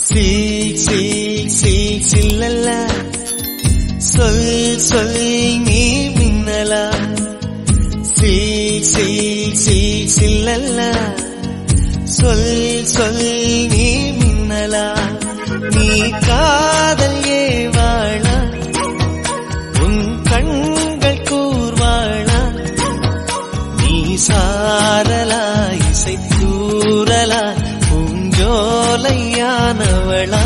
சில்லல்ல சொல் நீ மின்னலா சில்லல்ல சொல் நீ மின்னலா நீ காதல் ஏவாளா உன் கண்கள் கூர்வாளா நீ சாரலா இசைத்தூரலா பூஞ்சோலையானவளா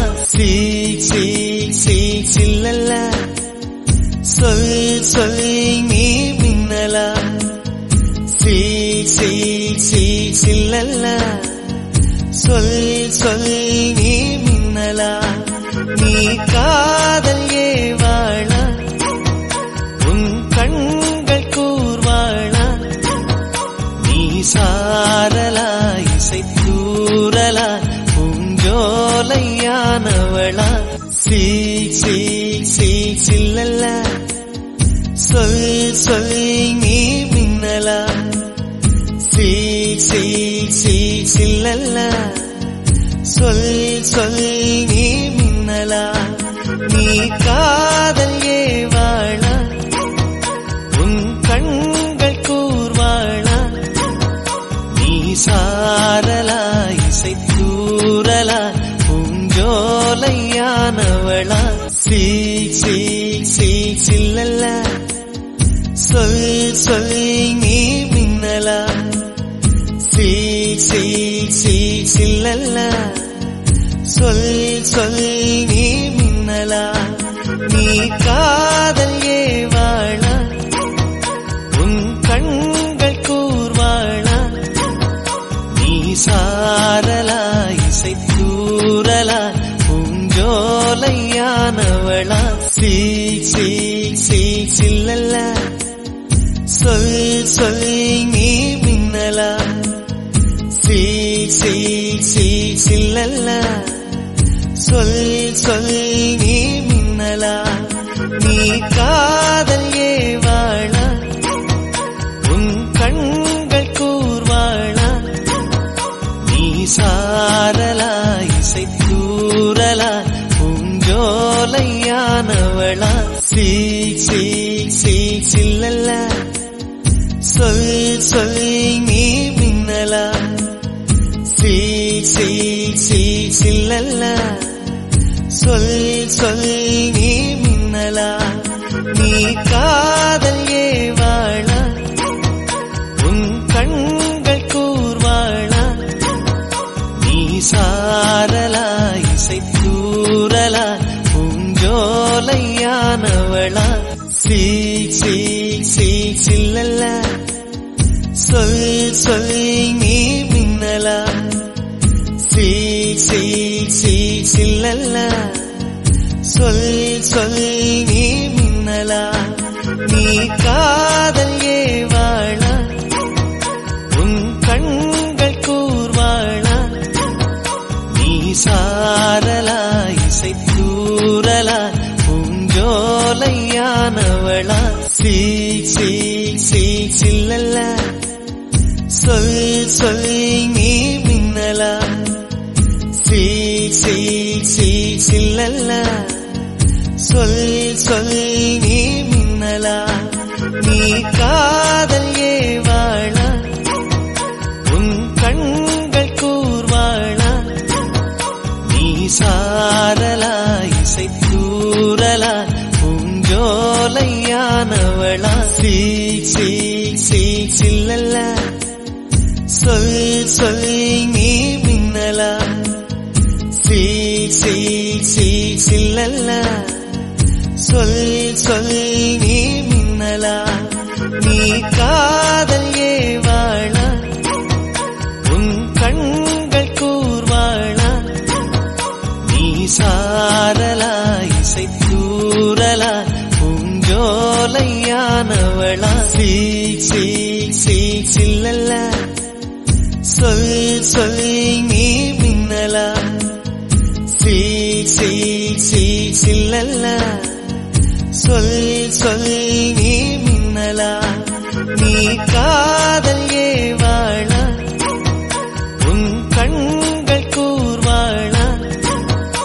சில்லல்ல சொல் நீ மின்னலா சில்லல்ல சொல் நீ மின்னலா நீ காதல் ஏவாளா உன் கண்கள் கூர்வாளா நீ சாரலா இசைத்தூரலா பூஞ்சோலையானவளா சில்லல்ல சொல் நீ மின்னலா சில்லல்ல சொல் நீ மின்னலா நீ காதல் ஏவாளா உன் கண்கள் கூர்வாளா நீ சாரலா இசைத்தூரலா பூஞ்சோலையானவளா சில்லல்ல சொல் நீ மின்னலா சில்லல்ல சொல் நீ மின்னலா நீ காதல் ஏவாளா உன் கண்கள் கூர்வாளா நீ சாரலா இசைத்தூரலா பூஞ்சோலையானவளா சில்லல்ல சொல் நீ மின்னலா சில்லல்ல சொல் நீ மின்னலா நீ காதல் ஏவாளா உன் கண்கள் கூர்வாளா நீ சாரலா இசைத்தூரலா பூஞ்சோலையானவளா சில்லல்ல சொல் நீ மின்னலா சில்லல்ல சொல் நீ மின்னலா நீ காதல் ஏவாளா உன் கண்கள் கூர்வாளா நீ சாரலா இசைத்தூரலா பூஞ்சோலையானவளா சில்லல்ல சொல் நீ மின்னலா சில்லல்ல சொல் நீ மின்னலா நீ காதல் ஏவாளா உன் கண்கள் கூர்வாளா நீ சாரலா இசைத்தூரலா பூஞ்சோலையானவளா சில்லல்ல சொல் நீ மின்னலா சில்லல்ல சொல் நீ மின்னலா நீ காதல் ஏவாளா உன் கண்கள் கூர்வாளா நீ சாரலா இசைத்தூரலா பூஞ்சோலையானவளா சில்லல்ல சொல் நீ மின்னலா சில்லல்ல சொல் நீ மின்னலா நீ காதல் ஏவாளா உன் கண்கள் கூர்வாளா நீ சாரலா இசைத்தூரலா பூஞ்சோலையானவளா சில்லல்ல சொல் நீ மின்னலா சில்லல்ல சொல் நீ மின்னலா நீ காதல் ஏவாளா உன் கண்கள் கூர்வாளா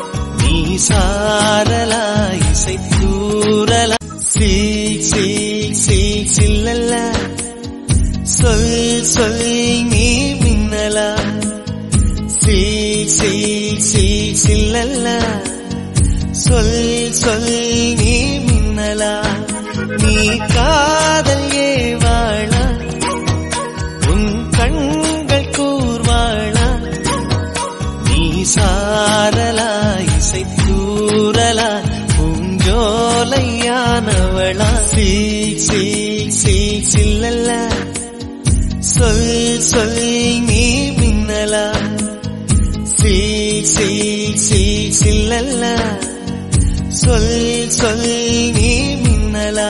சாரலா இசை தூரலா சில் சில் சில் சில்லல்ல சொல் சொல் நீ மின்னலா சில் சில் சில் சில்லல்ல சொல் சொல் நீ மின்னலா நீ காதல் ஏவாளா உன் கண்கள் கூர்வாளா நீ சாரலா இசை தூரலா பூஞ்சோலையானவளா சில் சில் சில் சில்லல்ல சொல் சொல் நீ மின்னலா சில் சில் சில் சில்லல்ல சொல் சொல் நீ